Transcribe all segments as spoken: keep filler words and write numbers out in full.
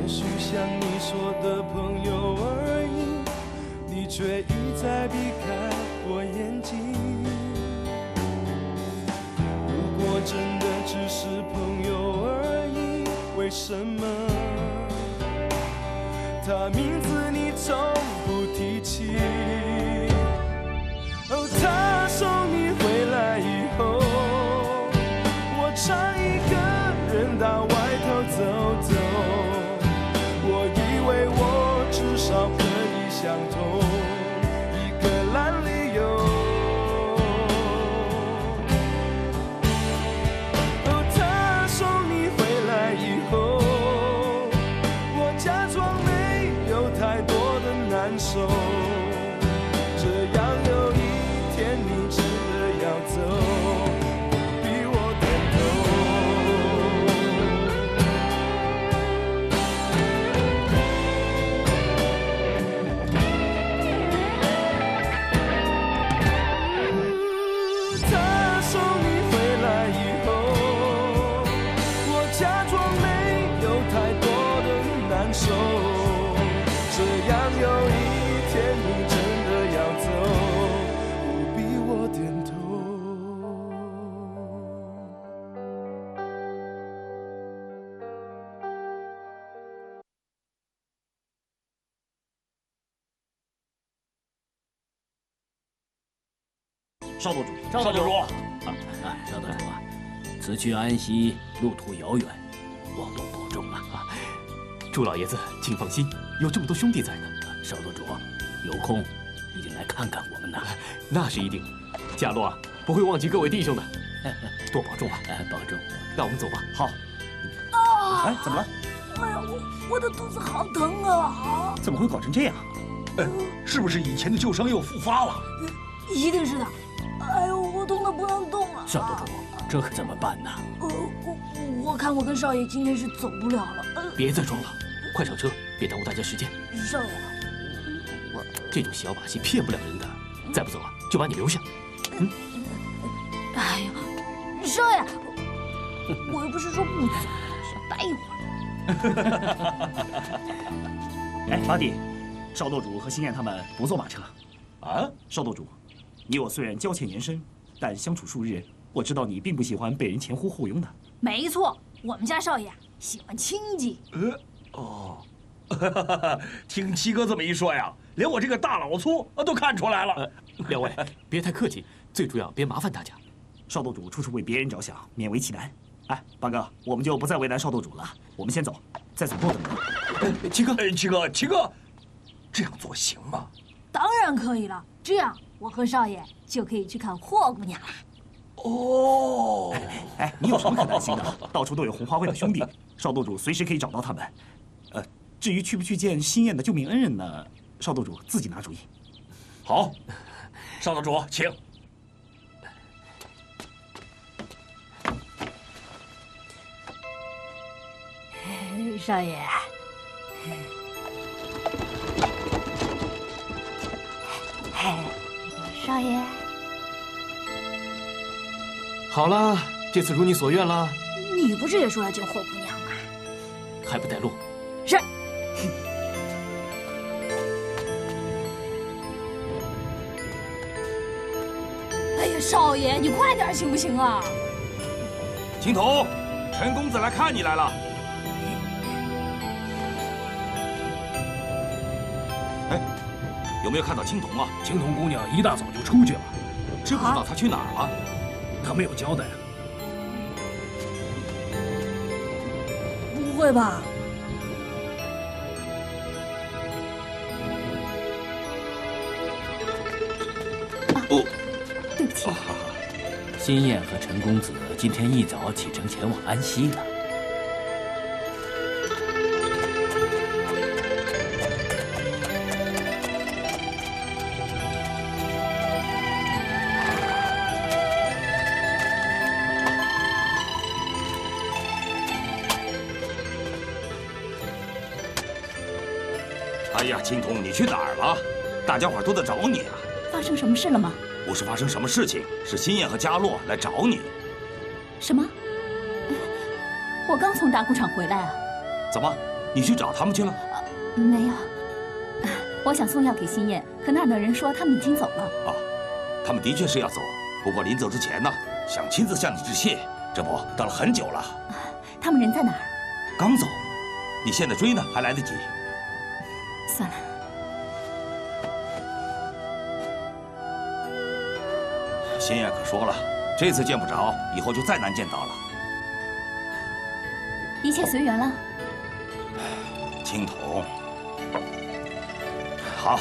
也许像你说的朋友而已，你却一再避开我眼睛。如果真的只是朋友而已，为什么他名字你从不提起？哦，他送你回来以后，我常一个人到外头走走，我以为我至少可以想通一个烂理由。哦，他送你回来以后，我假装没有太多的难受，这样有一天你真的要走，逼我点头。他送你回来以后，我假装没有太多的难受，这样有一天你真的要走，不逼我点头。 邵舵主， 邵舵主， 啊啊，邵舵主啊，此去安西路途遥远，望多保重啊！啊， 朱老爷子，请放心，有这么多兄弟在呢。 邵舵主，有空一定来看看我们呐。 那是一定，贾洛啊，不会忘记各位弟兄的，多保重啊！ 哎，保重。 那我们走吧。 好。 啊！ 哎，怎么了？ 哎呀，我我的肚子好疼啊！ 怎么会搞成这样？ 哎，是不是以前的旧伤又复发了？ 一定是的。哎呦，我痛得不能动了。 邵舵主，这可怎么办呢？ 呃，我我看我跟少爷今天是走不了了。呃， 别再装了，快上车，别耽误大家时间。 少爷， 我这种小把戏骗不了人的，再不走啊，就把你留下。嗯。 哎呀，少爷，我又不是说不走，想待一会儿。哎，八弟，邵舵主和心燕他们不坐马车。啊，邵舵主，你我虽然交情延深，但相处数日，我知道你并不喜欢被人前呼后拥的。 没错，我们家少爷喜欢清静。 呃，哦，听七哥这么一说呀，连我这个大老粗都看出来了。 呃、两位别太客气，最主要别麻烦大家。 邵舵主处处为别人着想，勉为其难。哎，八哥，我们就不再为难邵舵主了，我们先走，再走多等等。 哎，七哥，哎，七哥，七哥，这样做行吗？ 当然可以了，这样我和少爷就可以去看霍姑娘了。 哦， 哎，你有什么可担心的？到处都有红花会的兄弟，邵舵主随时可以找到他们。呃，至于去不去见心燕的救命恩人呢，邵舵主自己拿主意。 好，邵舵主，请。 少爷，少爷， 好了，这次如你所愿了。 你不是也说要救霍姑娘吗？ 还不带路？ 是。哎呀，少爷，你快点行不行啊？ 青铜，陈公子来看你来了。哎，有没有看到青铜啊？ 青铜姑娘一大早就出去了， 知不知道她去哪儿了？ 她没有交代。 不会吧？ 哦， 对不起。 心燕和陈公子今天一早启程前往安西了。 哎呀，青铜，你去哪儿了？大家伙都在找你啊！ 发生什么事了吗？ 不是发生什么事情，是心燕和嘉洛来找你。 什么？我刚从打谷场回来啊。 怎么， 你去找他们去了？ 呃、没有，我想送药给新燕，可那儿的人说他们已经走了。 啊，他们的确是要走，不过临走之前呢，想亲自向你致谢，这不等了很久了。 他们人在哪儿？ 刚走，你现在追呢，还来得及。 算了。 新燕可说了，这次见不着，以后就再难见到了。 一切随缘了。 青铜，好。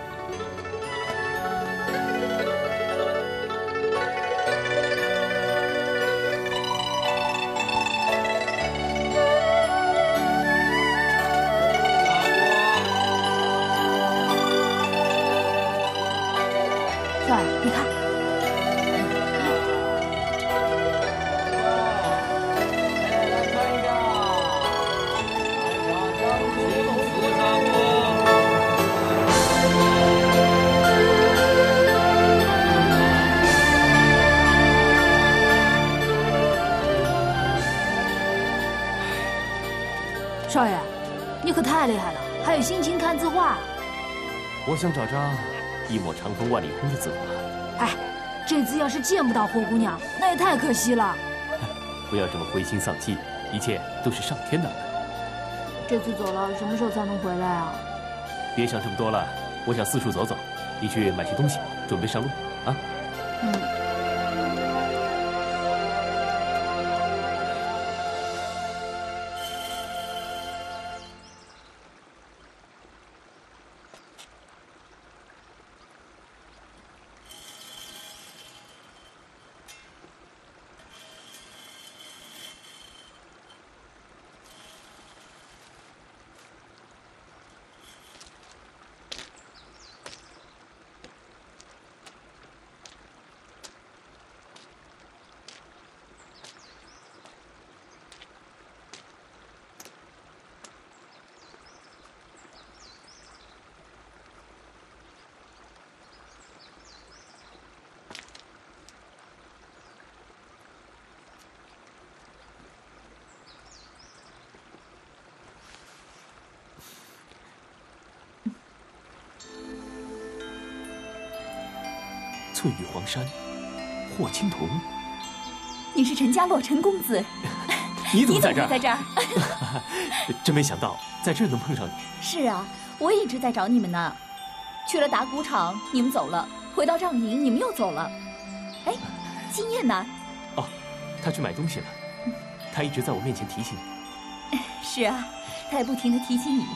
少爷，你看。 少爷，你可太厉害了，还有心情看字画。 我想找张一抹长风万里空的字画。 哎，这次要是见不到霍姑娘，那也太可惜了。 不要这么灰心丧气，一切都是上天的安排。 这次走了，什么时候才能回来啊？ 别想这么多了，我想四处走走。你去买些东西，准备上路啊。 嗯。 翠玉黄山，霍青桐， 你是陈家洛陈公子， 你怎么在这儿？ 在这儿， 真没想到在这儿能碰上你。 是啊，我一直在找你们呢。去了打谷场，你们走了；回到帐营，你们又走了。哎，金燕呢？ 哦，她去买东西了。她一直在我面前提醒你。 是啊，她也不停地提醒你。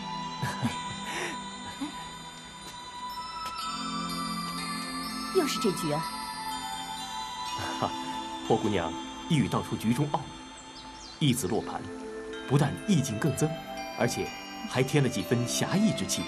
又是这局啊！ 哈，霍姑娘一语道出局中奥义，一子落盘，不但意境更增，而且还添了几分侠义之气。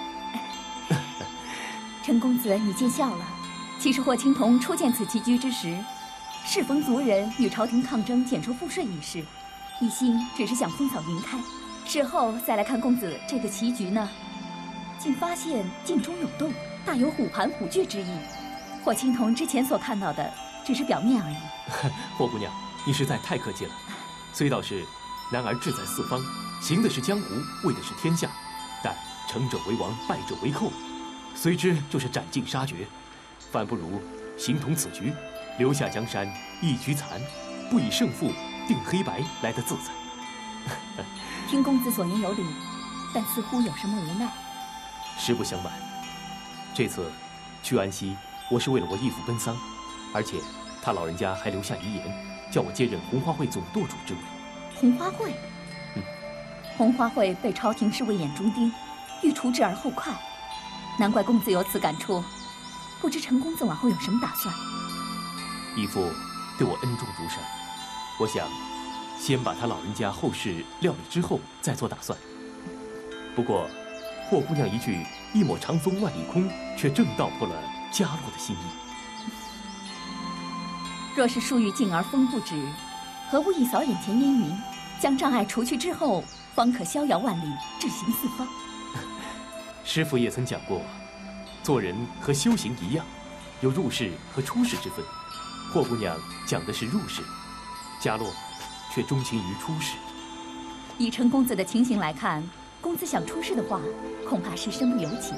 陈公子，你见笑了。其实霍青桐初见此棋局之时，适逢族人与朝廷抗争减收赋税一事，一心只是想风扫云开。事后再来看公子这个棋局呢，竟发现境中有动，大有虎盘虎踞之意。霍青桐之前所看到的只是表面而已。 霍姑娘，你实在太客气了。虽道是男儿志在四方，行的是江湖，为的是天下，但成者为王，败者为寇，虽知就是斩尽杀绝，反不如形同此局，留下江山一局残，不以胜负定黑白来得自在。 听公子所言有理，但似乎有什么无奈。 实不相瞒，这次去安西，我是为了我义父奔丧，而且他老人家还留下遗言，叫我接任红花会总舵主之位。 红花会， 嗯， 红花会被朝廷视为眼中钉，欲除之而后快，难怪公子有此感触。不知陈公子往后有什么打算？ 义父对我恩重如山，我想先把他老人家后事料理之后再做打算。不过，霍姑娘一句“一抹长风万里空”，却正道破了家洛的心意。 若是树欲静而风不止，何不一扫眼前烟云，将障碍除去之后，方可逍遥万里，志行四方。 师父也曾讲过，做人和修行一样，有入世和出世之分。霍姑娘讲的是入世，家洛却钟情于出世。 以陈公子的情形来看，公子想出事的话，恐怕是身不由己。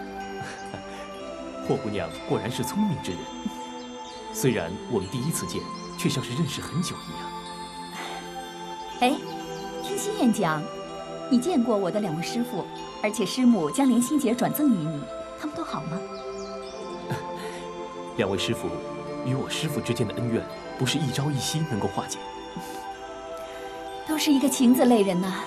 霍姑娘果然是聪明之人，虽然我们第一次见，却像是认识很久一样。 哎，听心燕讲，你见过我的两位师傅，而且师母将莲心结转赠于你，他们都好吗？ 两位师傅与我师父之间的恩怨，不是一朝一夕能够化解。 都是一个情字类人呐。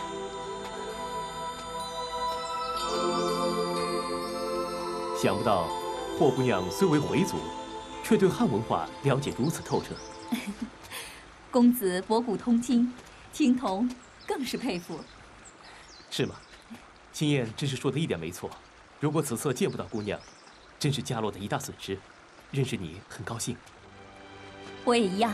想不到，霍姑娘虽为回族，却对汉文化了解如此透彻。 公子博古通今，青铜更是佩服。 是吗？心燕真是说的一点没错。如果此次见不到姑娘，真是家落的一大损失。认识你很高兴。 我也一样。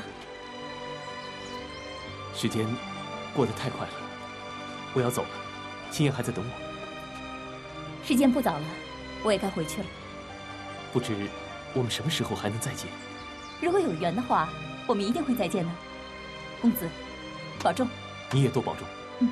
时间过得太快了，我要走了。心燕还在等我。 时间不早了，我也该回去了。 不知我们什么时候还能再见？ 如果有缘的话，我们一定会再见的。公子，保重。 你也多保重。 嗯。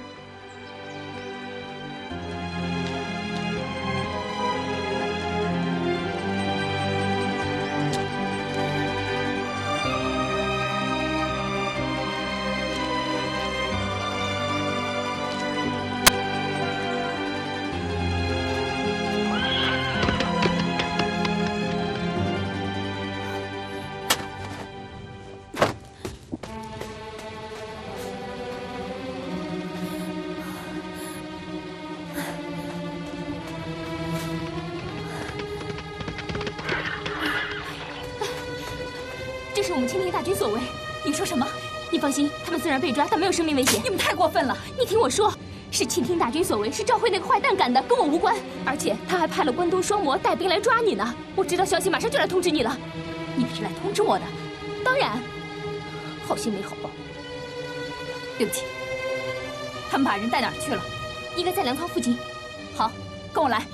这是我们青天大军所为。你说什么？你放心，他们虽然被抓，但没有生命危险。你们太过分了！你听我说，是青天大军所为，是赵慧那个坏蛋干的，跟我无关。而且他还派了关东双魔带兵来抓你呢。我知道消息，马上就来通知你了。 你是来通知我的？ 当然。好心没好报。 对不起。他们把人带哪儿去了？ 应该在粮仓附近。 好，跟我来。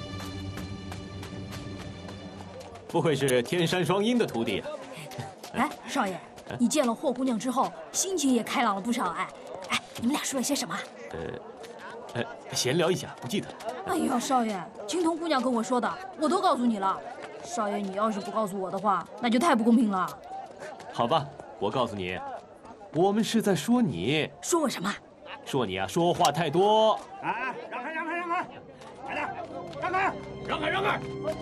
不愧是天山双鹰的徒弟啊！ 哎，少爷，你见了霍姑娘之后，心情也开朗了不少哎。哎，你们俩说了些什么？ 呃，呃，闲聊一下，不记得了。 哎呀，少爷，青铜姑娘跟我说的，我都告诉你了。少爷，你要是不告诉我的话，那就太不公平了。 好吧，我告诉你，我们是在说你。 说我什么？ 说你啊，说话太多。 哎，让开，让开，让开！快点，让开，让开，让开！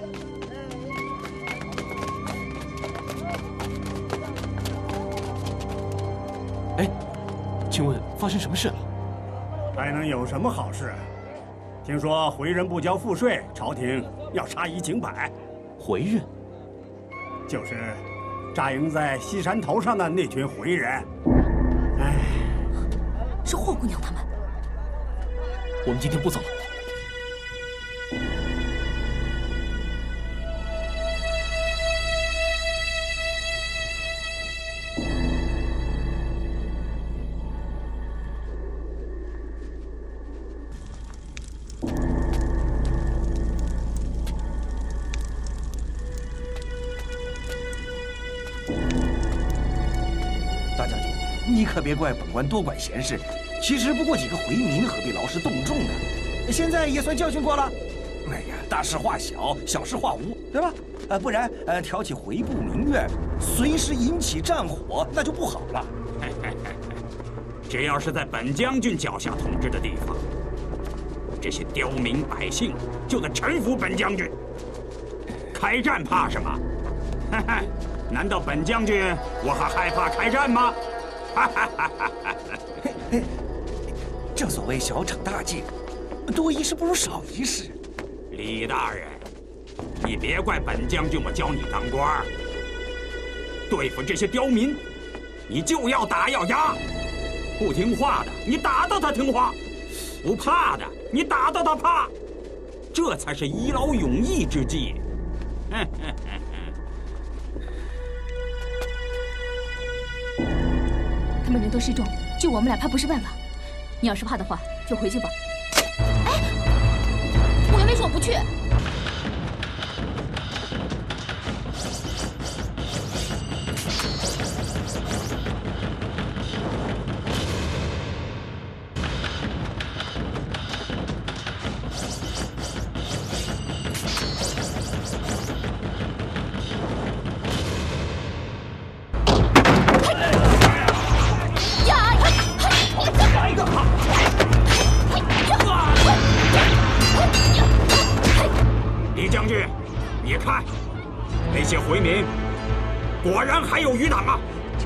哎，请问发生什么事了？ 还能有什么好事？听说回人不交赋税，朝廷要杀一儆百。 回人？ 就是扎营在西山头上的那群回人。哎， 是霍姑娘他们。 我们今天不走了。 你可别怪本官多管闲事，其实不过几个回民，何必劳师动众呢？现在也算教训过了。哎呀，大事化小，小事化无，对吧？呃，不然呃挑起回部民怨，随时引起战火，那就不好了。 只要是在本将军脚下统治的地方，这些刁民百姓就得臣服本将军。开战怕什么？难道本将军我还害怕开战吗？ 正所谓小惩大戒，多一事不如少一事。 李大人，你别怪本将军我教你当官。对付这些刁民，你就要打要压。不听话的，你打到他听话；不怕的，你打到他怕。这才是一劳永逸之计。 他们人都失踪，就我们俩怕不是办法。 你要是怕的话，就回去吧。 哎，我又没说我不去。 果然还有余胆吗？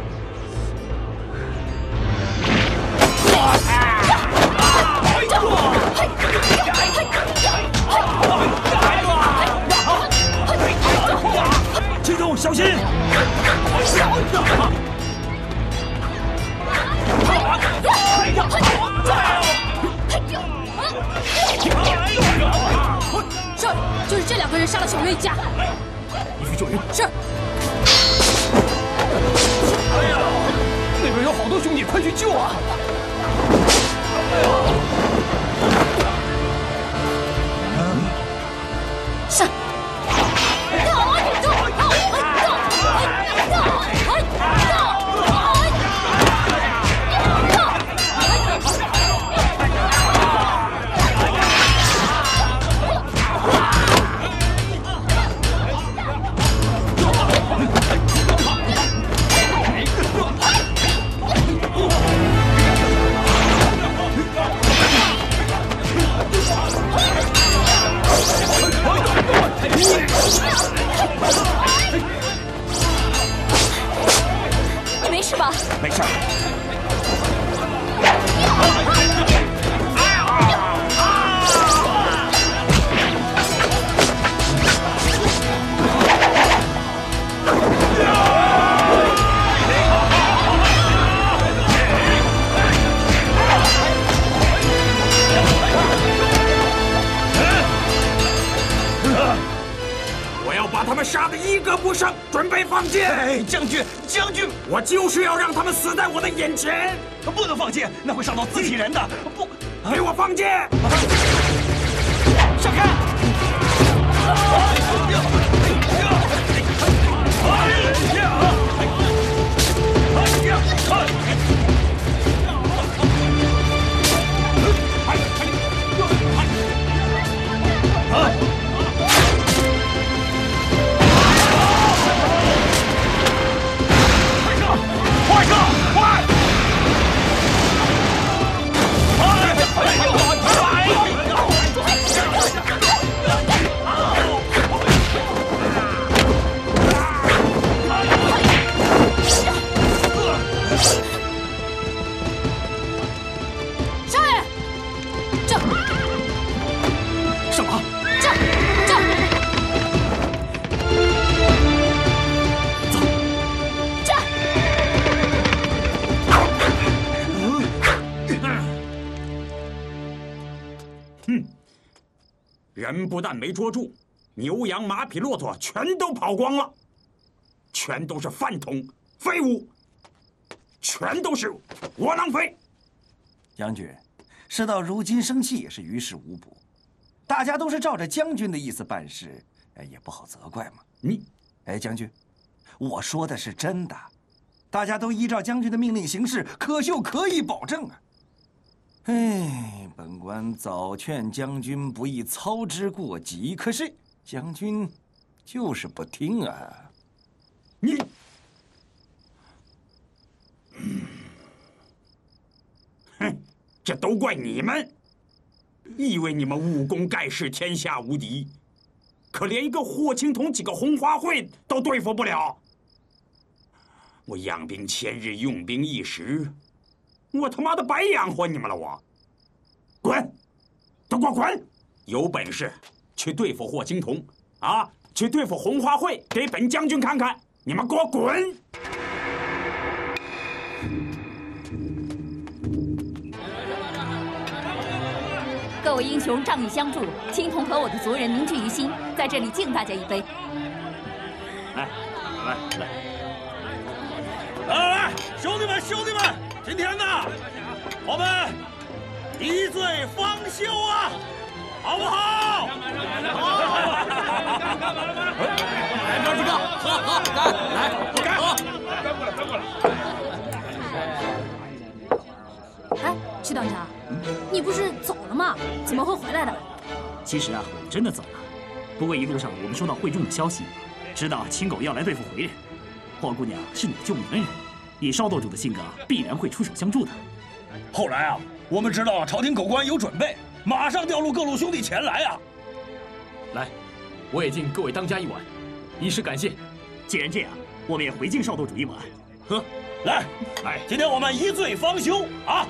青铜，小心！ 少爷，就是这两个人杀了小月一家。 你去救人。 是。 哎呀，那边有好多兄弟，快去救啊！ 上。 你没事吧？ 没事。 他们杀得一个不剩，准备放箭！ 哎，将军，将军， 我就是要让他们死在我的眼前！ 不能放箭，那会伤到自己人的。不， 给我放箭！ 闪开！ 人不但没捉住，牛羊马匹骆驼全都跑光了，全都是饭桶废物，全都是窝囊废。 将军，事到如今生气也是于事无补，大家都是照着将军的意思办事，哎，也不好责怪嘛。 你， 哎，将军，我说的是真的，大家都依照将军的命令行事，可秀可以保证啊。哎，本官早劝将军不宜操之过急，可是将军就是不听啊！ 你，哼，这都怪你们！以为你们武功盖世，天下无敌，可连一个霍青桐几个红花会都对付不了。我养兵千日，用兵一时。我他妈的白养活你们了！我，滚，都给我滚！有本事去对付霍青桐，啊，去对付红花会，给本将军看看！你们给我滚！ 各位英雄仗义相助，青铜和我的族人凝聚于心，在这里敬大家一杯。 来，来，来， 来来来，兄弟们，兄弟们！今天呢，我们一醉方休啊，好不好？好！来，哥几个，喝喝，干！来，干！喝！翻过来，翻过来。 哎，曲当家，你不是走了吗？怎么会回来的？ 其实啊，我真的走了。不过一路上我们收到会众的消息，知道青狗要来对付回人。霍姑娘是你的救命恩人。以少舵主的性格，必然会出手相助的。 后来啊，我们知道朝廷狗官有准备，马上调入各路兄弟前来啊！ 来，我也敬各位当家一碗，以示感谢。 既然这样， 我们也回敬少斗主一碗。 喝，来来，今天我们一醉方休啊！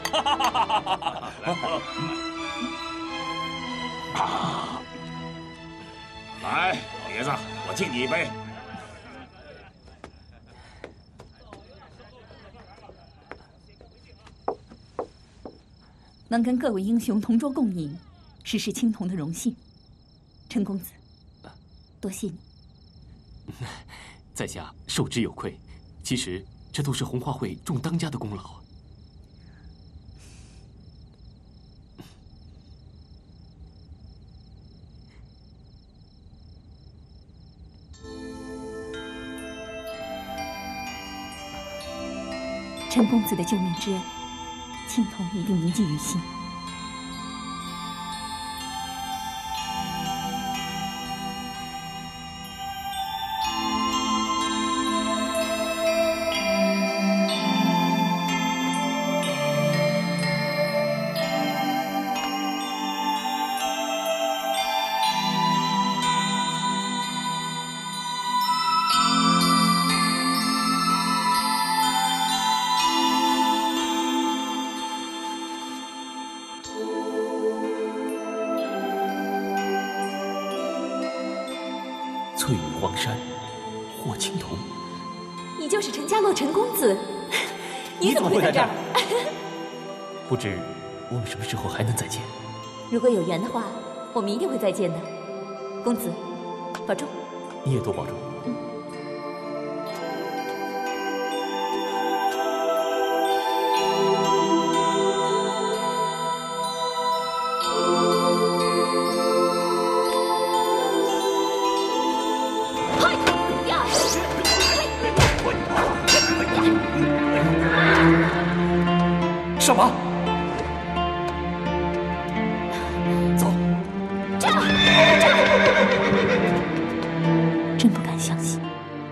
啊！来，老爷子，我敬你一杯。 能跟各位英雄同桌共饮，实是青铜的荣幸。陈公子，多谢你。 在下受之有愧。其实这都是红花会众当家的功劳。 陈公子的救命之恩，青铜一定铭记于心。 翠羽黄山，霍青铜， 你就是陈家洛陈公子，你怎么会在这儿？ 不知我们什么时候还能再见？ 如果有缘的话，我们一定会再见的。公子，保重。 你也多保重。 嗯。 什么？走！ 这这，真不敢相信。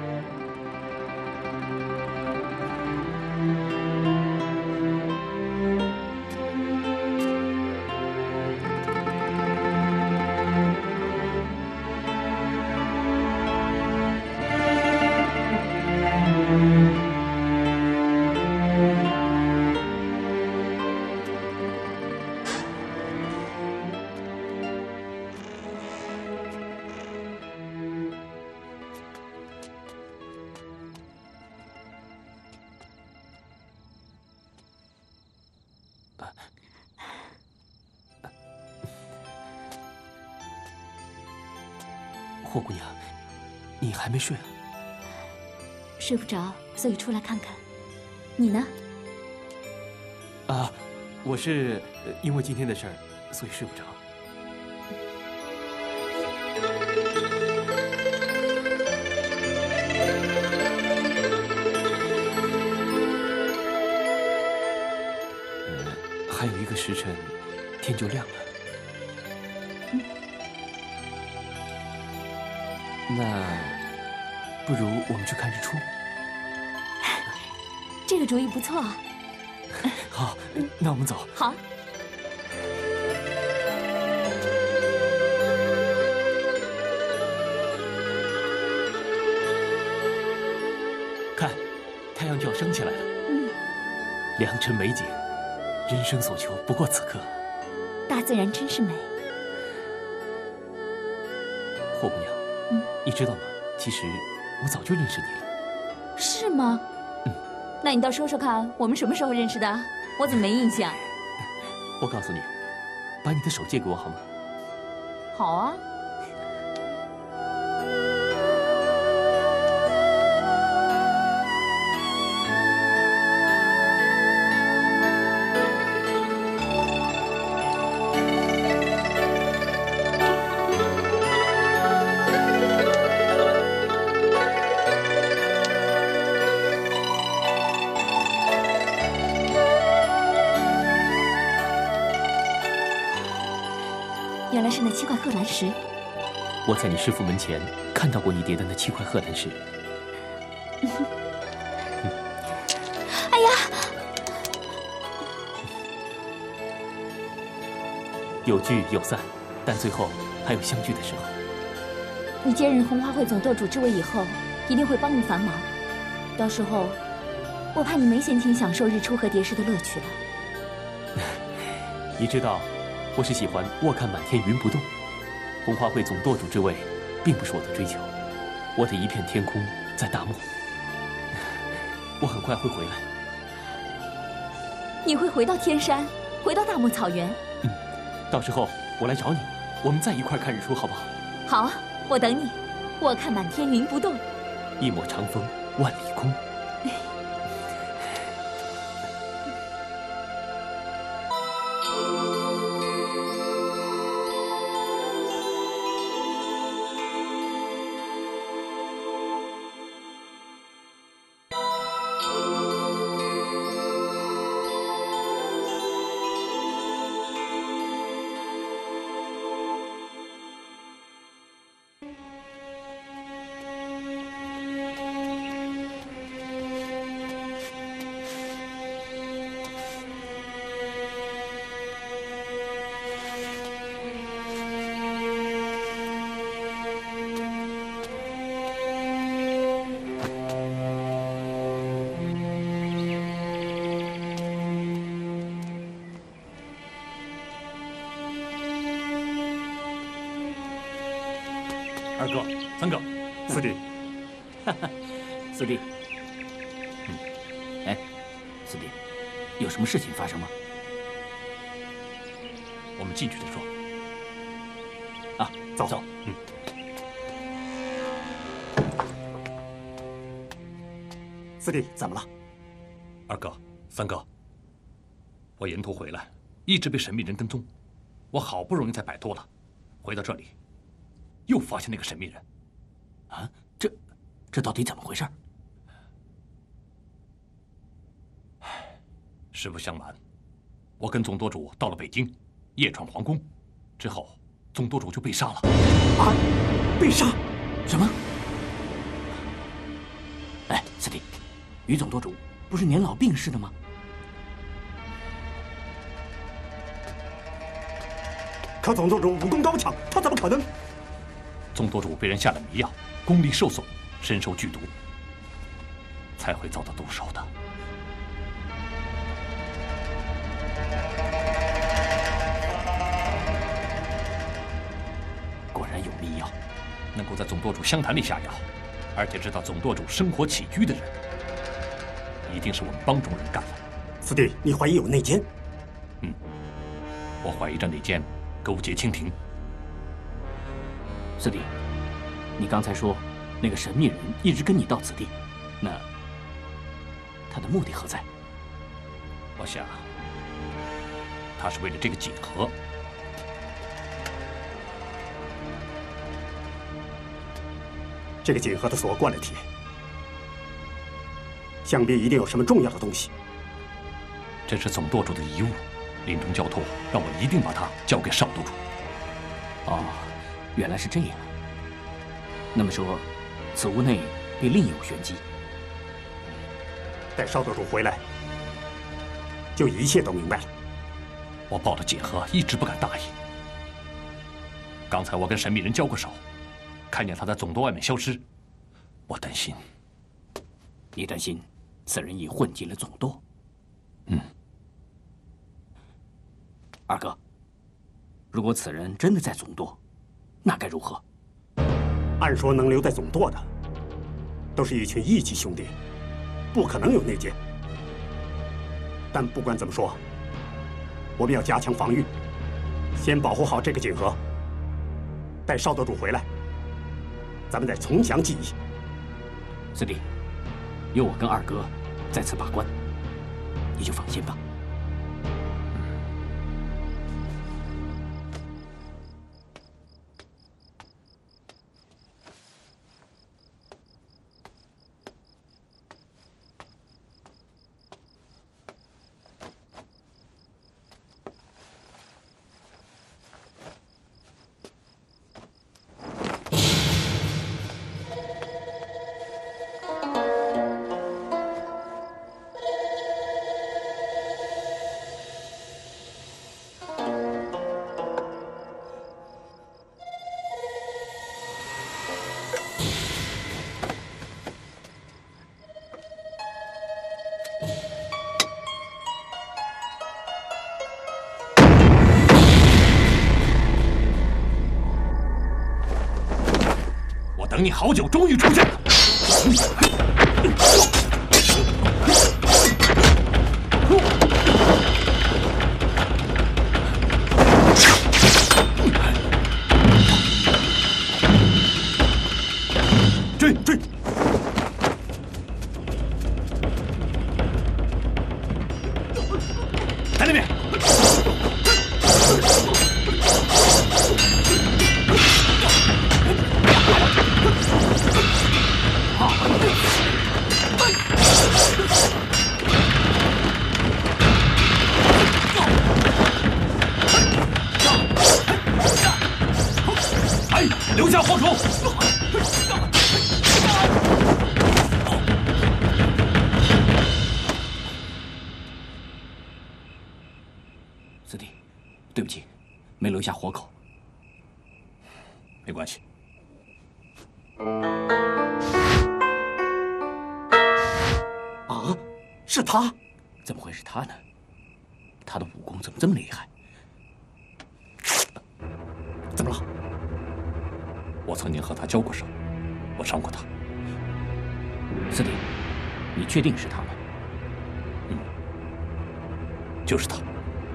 霍姑娘，你还没睡啊？ 睡不着，所以出来看看。你呢？ 啊，我是因为今天的事儿，所以睡不着。嗯，还有一个时辰，天就亮了。 嗯。 那不如我们去看日出。 这个主意不错啊。 好，那我们走。 好。 看，太阳就要升起来了。 嗯。 良辰美景，人生所求不过此刻。 大自然真是美。 霍姑娘。 嗯， 你知道吗？其实我早就认识你了。 是吗？ 嗯。 那你倒说说看，我们什么时候认识的？我怎么没印象？ 我告诉你，把你的手借给我好吗？ 好啊。原来是那七块贺兰石。 我在你师父门前看到过你叠的那七块贺兰石。 哎呀！ 有聚有散，但最后还有相聚的时候。 你接任红花会总舵主之位以后，一定会帮你繁忙。 到时候，我怕你没闲情享受日出和蝶时的乐趣了。 你知道，我是喜欢卧看满天云不动。红花会总舵主之位，并不是我的追求。我的一片天空在大漠。我很快会回来。 你会回到天山，回到大漠草原。 嗯，到时候我来找你，我们再一块看日出，好不好？ 好啊，我等你。卧看满天云不动， 一抹长风万里空。 二哥，三哥，四弟， 四弟，嗯，哎，四弟，有什么事情发生吗？ 我们进去再说。 啊，走走， 嗯。 四弟，怎么了？ 二哥，三哥，我沿途回来，一直被神秘人跟踪，我好不容易才摆脱了，回到这里。又发现那个神秘人， 啊，这这到底怎么回事？ 实不相瞒，我跟总舵主到了北京，夜闯皇宫，之后总舵主就被杀了。 啊，被杀？什么？哎，四弟，于总舵主不是年老病逝的吗？ 可总舵主武功高强，他怎么可能？ 总舵主被人下了迷药，功力受损，身受剧毒，才会遭到毒手的。果然有迷药，能够在总舵主湘潭里下药，而且知道总舵主生活起居的人，一定是我们帮中人干的。 四弟，你怀疑有内奸？ 嗯，我怀疑这内奸勾结清廷。 四弟，你刚才说那个神秘人一直跟你到此地，那他的目的何在？ 我想，他是为了这个锦盒。 这个锦盒的锁灌了铁，想必一定有什么重要的东西。 这是总舵主的遗物，临终交托，让我一定把它交给少舵主。 哦。原来是这样。那么说，此屋内必另有玄机。 待少舵主回来，就一切都明白了。 我抱着锦盒，一直不敢大意。刚才我跟神秘人交过手，看见他在总舵外面消失，我担心。 你担心此人已混进了总舵？ 嗯。 二哥，如果此人真的在总舵，那该如何？ 按说能留在总舵的，都是一群义气兄弟，不可能有内奸。但不管怎么说，我们要加强防御，先保护好这个锦盒。待少舵主回来，咱们再从详计议。 四弟，有我跟二哥在此把关，你就放心吧。 等你好久，终于出现了。追追！在那边！哎，留下活口！ 四弟，对不起，没留下活口。 没关系。 啊，是他？怎么会是他呢？他的武功怎么这么厉害？怎么了？ 我曾经和他交过手，我伤过他。 四弟，你确定是他吗？ 嗯，就是他。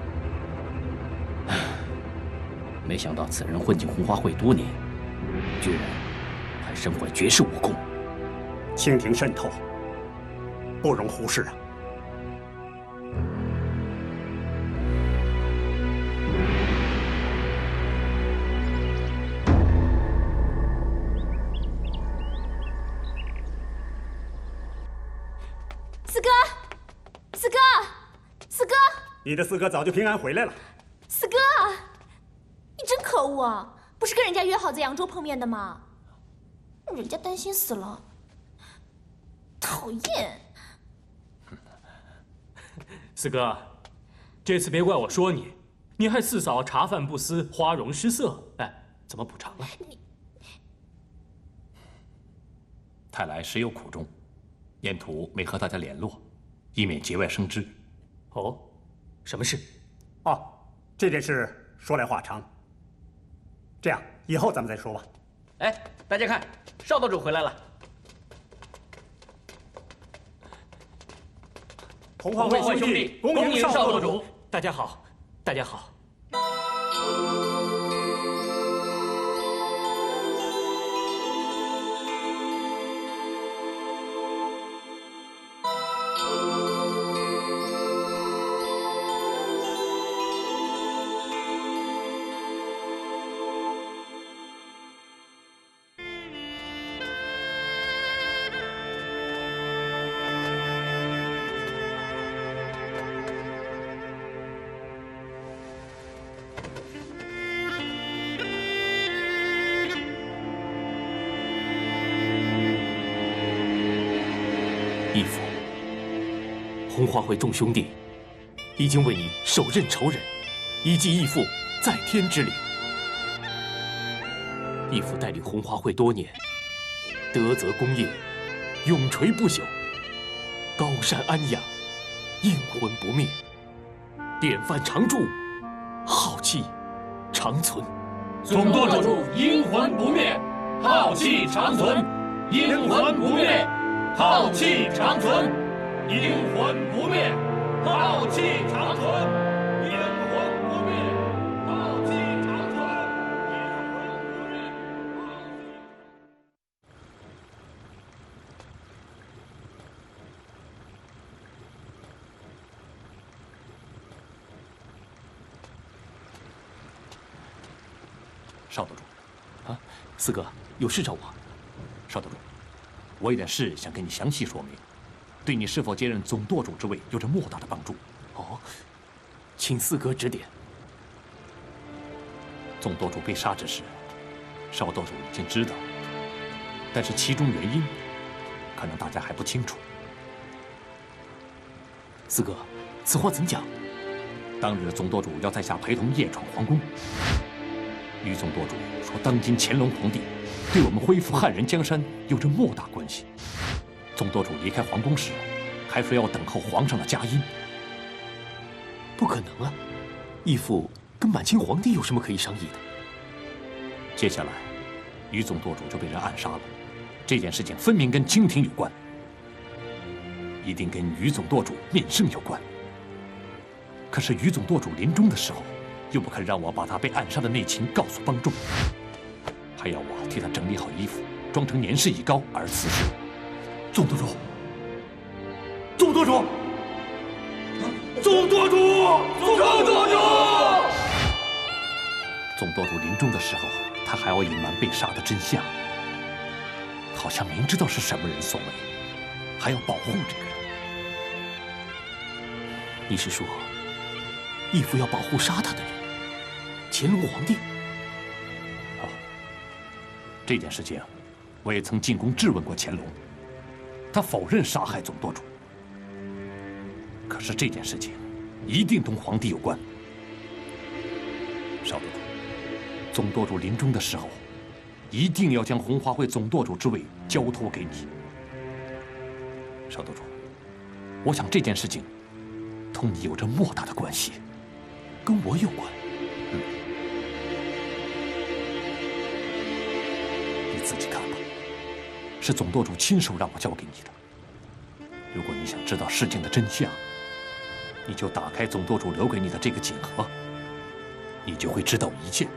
没想到此人混进红花会多年，居然还身怀绝世武功。 蜻蜓渗透，不容忽视啊！ 四哥，四哥，四哥， 你的四哥早就平安回来了。 四哥，你真可恶啊！不是跟人家约好在扬州碰面的吗？人家担心死了。讨厌！ 四哥，这次别怪我说你，你害四嫂茶饭不思，花容失色。哎，怎么补偿啊？ 太来实有苦衷，沿途没和大家联络，以免节外生枝。 哦，什么事？ 哦，这件事说来话长。这样，以后咱们再说吧。 哎，大家看，邵道主回来了。 红花会兄弟，恭迎邵道主。 大家好，大家好。义父，红花会众兄弟已经为你手刃仇人，以继义父在天之灵。义父带领红花会多年，德泽功业永垂不朽，高山安养，阴魂不灭，典范常驻，浩气长存。 总舵主阴魂不灭，浩气长存，阴魂不灭。浩气长存，阴魂不灭；浩气长存，阴魂不灭；浩气长存，阴魂不灭。 邵道主， 啊，四哥，有事找我。 邵道主。我有点事想跟你详细说明，对你是否接任总舵主之位有着莫大的帮助。 哦，请四哥指点。 总舵主被杀之事，邵舵主已经知道，但是其中原因，可能大家还不清楚。 四哥，此话怎讲？ 当日总舵主要在下陪同夜闯皇宫，于总舵主说，当今乾隆皇帝对我们恢复汉人江山有着莫大关系。总舵主离开皇宫时，还说要等候皇上的佳音。 不可能啊！义父跟满清皇帝有什么可以商议的？ 接下来， 于总舵主就被人暗杀了。这件事情分明跟清廷有关，一定跟于总舵主面圣有关。可是于总舵主临终的时候，又不肯让我把他被暗杀的内情告诉帮众，还要我替他整理好衣服，装成年事已高而辞世。 总舵主，总舵主，总舵主，总舵主！ 总舵主临终的时候，他还要隐瞒被杀的真相，好像明知道是什么人所为，还要保护这个人。 你是说，义父要保护杀他的人，乾隆皇帝？ 啊，这件事情，我也曾进宫质问过乾隆，他否认杀害总舵主。可是这件事情，一定同皇帝有关。邵舵主，总舵主临终的时候，一定要将红花会总舵主之位交托给你。邵舵主，我想这件事情同你有着莫大的关系， 跟我有关。 嗯，你自己看吧，是总舵主亲手让我交给你的。如果你想知道事情的真相，你就打开总舵主留给你的这个锦盒，你就会知道一切。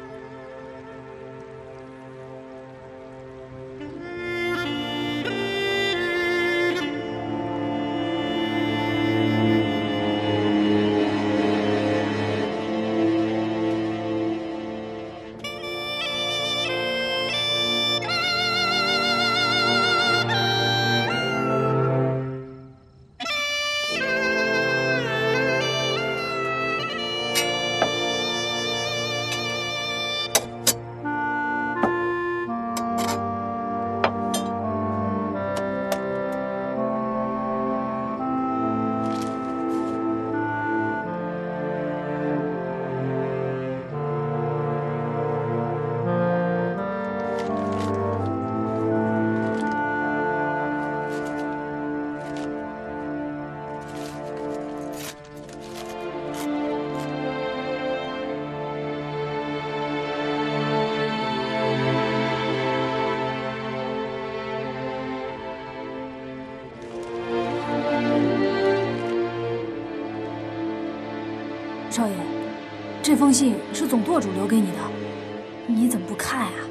少爷，这封信是总舵主留给你的，你怎么不看啊？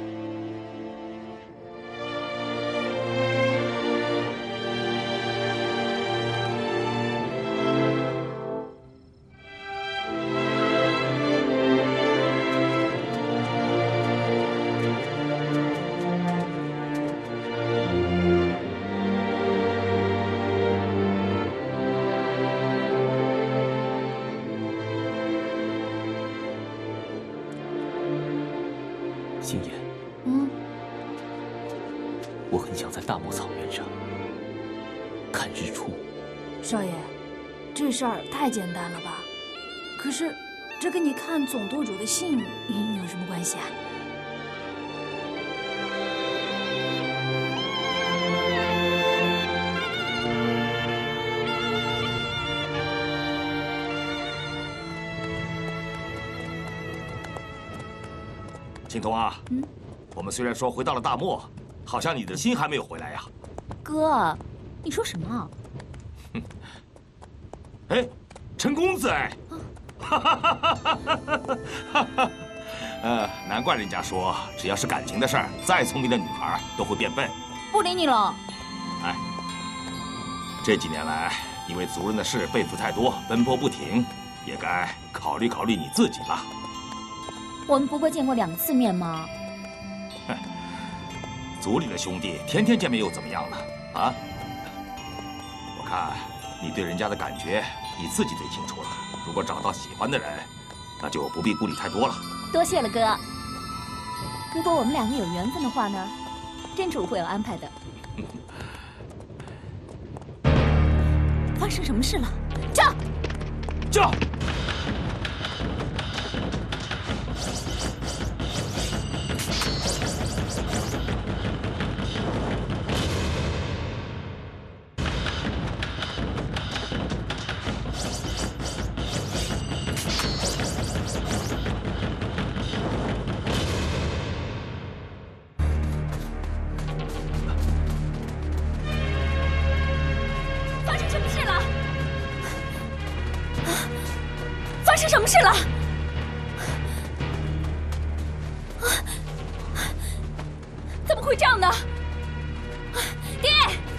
星爷， 嗯， 我很想在大漠草原上看日出。 少爷，这事儿太简单了吧？可是，这跟你看总舵主的信有什么关系啊？ 青铜啊，嗯，我们虽然说回到了大漠，好像你的心还没有回来呀。 哥，你说什么？ 哼，哎，陈公子哎，哈哈哈哈哈哈！呃，难怪人家说，只要是感情的事儿，再聪明的女孩都会变笨。 不理你了。 哎，这几年来，你为族人的事背负太多，奔波不停，也该考虑考虑你自己了。 我们不过见过两次面吗？ 哼，族里的兄弟天天见面又怎么样呢？啊？我看你对人家的感觉你自己最清楚了。如果找到喜欢的人，那就不必顾虑太多了。 多谢了哥。如果我们两个有缘分的话呢，真主会有安排的。发生什么事了？驾！ 驾！ 生什么事了？怎么会这样呢？爹，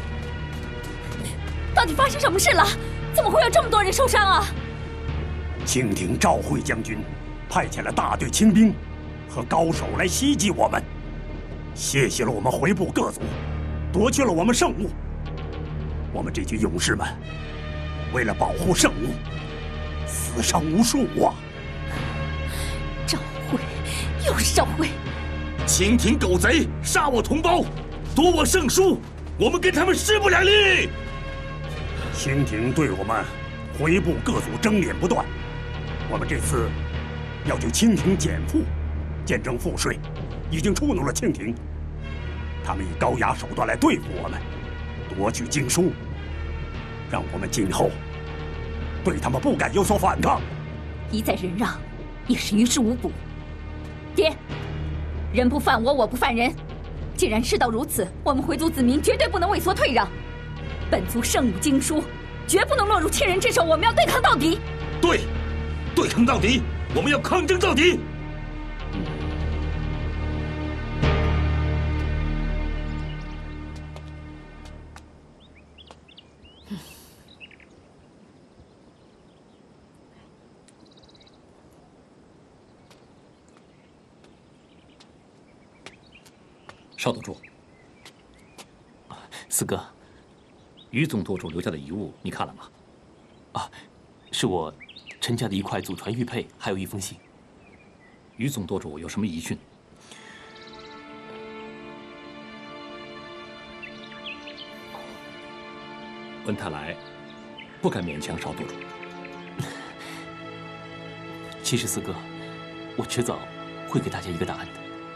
到底发生什么事了？怎么会有这么多人受伤啊？ 清廷赵惠将军派遣了大队清兵和高手来袭击我们，血洗了我们回部各族，夺去了我们圣物。我们这群勇士们为了保护圣物，死伤无数啊！ 赵惠，又是赵惠！ 清廷狗贼杀我同胞，夺我圣书，我们跟他们势不两立。 清廷对我们回部各族争敛不断，我们这次要求清廷减赋，减征赋税，已经触怒了清廷。他们以高压手段来对付我们，夺取经书，让我们今后对他们不敢有所反抗。 一再忍让，也是于事无补。爹，人不犯我，我不犯人。既然事到如此，我们回族子民绝对不能畏缩退让。本族圣武经书，绝不能落入亲人之手，我们要对抗到底。 对，对抗到底，我们要抗争到底。 稍等住， 四哥， 于总舵主留下的遗物你看了吗？ 啊，是我陈家的一块祖传玉佩，还有一封信。 于总舵主有什么遗训？温太来不敢勉强邵舵主。 其实四哥，我迟早会给大家一个答案的。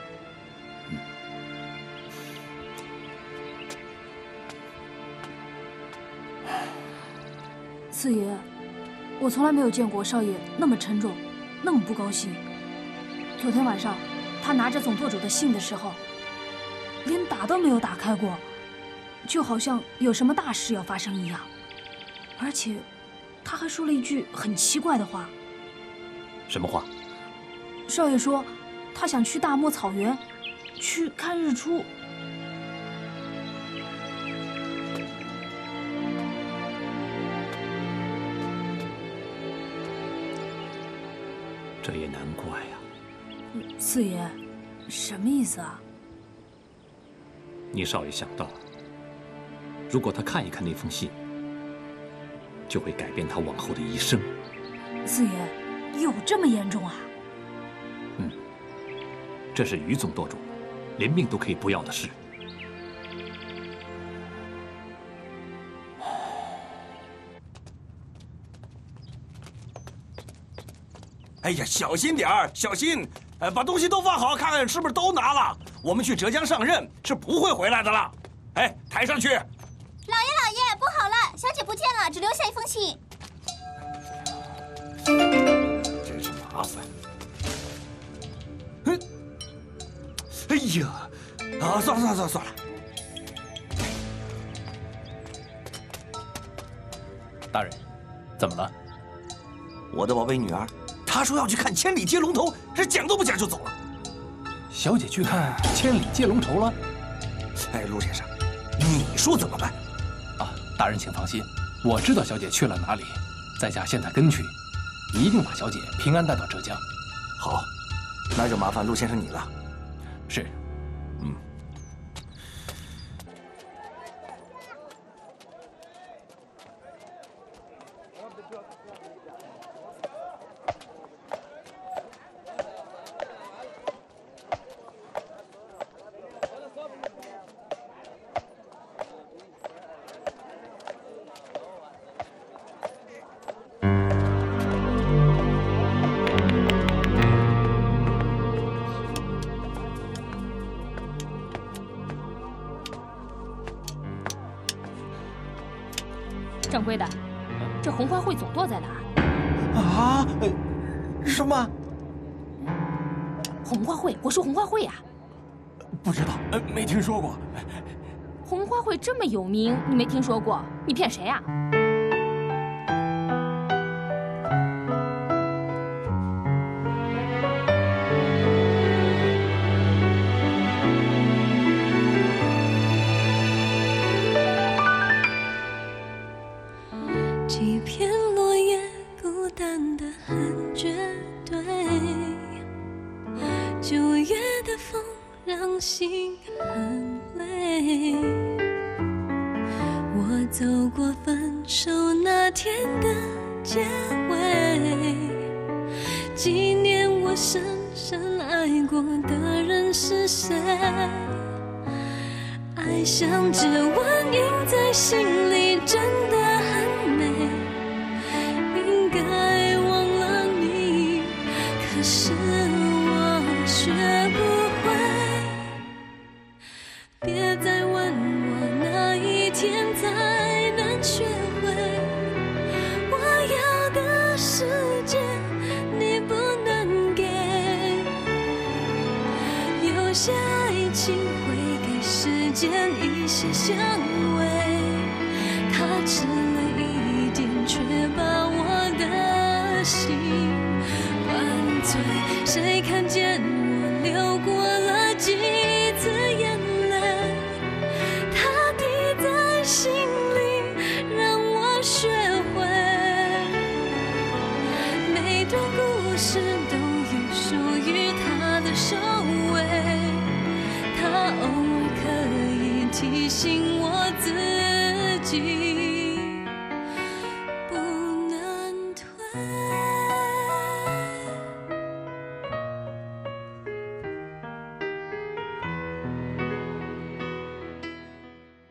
四爷，我从来没有见过少爷那么沉重，那么不高兴。昨天晚上，他拿着总舵主的信的时候，连打都没有打开过，就好像有什么大事要发生一样。而且，他还说了一句很奇怪的话。 什么话？ 少爷说，他想去大漠草原，去看日出。 这也难怪呀。 四爷，什么意思啊？ 你少爷想到了，如果他看一看那封信，就会改变他往后的一生。 四爷，有这么严重啊？ 嗯，这是于总舵主连命都可以不要的事。 哎呀，小心点儿，小心！呃，把东西都放好，看看是不是都拿了。我们去浙江上任是不会回来的了。哎，抬上去！老爷， 老爷，不好了，小姐不见了，只留下一封信。 真是麻烦。嗯，哎呀，啊，算了算了算了算了。 大人，怎么了？ 我的宝贝女儿。他说要去看千里接龙头，是讲都不讲就走了。 小姐去看千里接龙头了？ 哎，陆先生，你说怎么办？ 啊，大人请放心，我知道小姐去了哪里，在家现在跟去，一定把小姐平安带到浙江。 好，那就麻烦陆先生你了。 是。 嗯。 掌柜的，这红花会总舵在哪？ 啊？什么？ 红花会？我说红花会呀。 不知道，呃，没听说过。 红花会这么有名，你没听说过？你骗谁呀？ 淡得很绝对。九月的风让心很累。我走过分手那天的结尾，纪念我深深爱过的人是谁。爱像指纹印在心里，真的很美，应该忘了你，可是我学不会。别再问我哪一天才能学会，我要的世界你不能给。有些爱情会给时间一些香味，它吃了一点，却把我的心灌醉。谁看见我流过了几次眼泪，它滴在心里，让我学会。每段故事都有属于它的收尾，它偶尔可以提醒我自己。